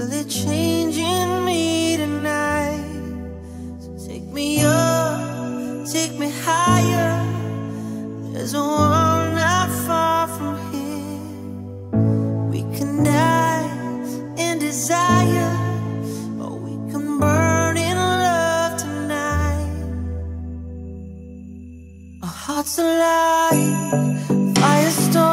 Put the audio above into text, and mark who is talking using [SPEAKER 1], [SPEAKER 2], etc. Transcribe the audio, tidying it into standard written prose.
[SPEAKER 1] feel it changing me tonight. So take me up, take me higher. There's a world not far from here. We can die in desire, or we can burn in love tonight. Our hearts alive, firestorm.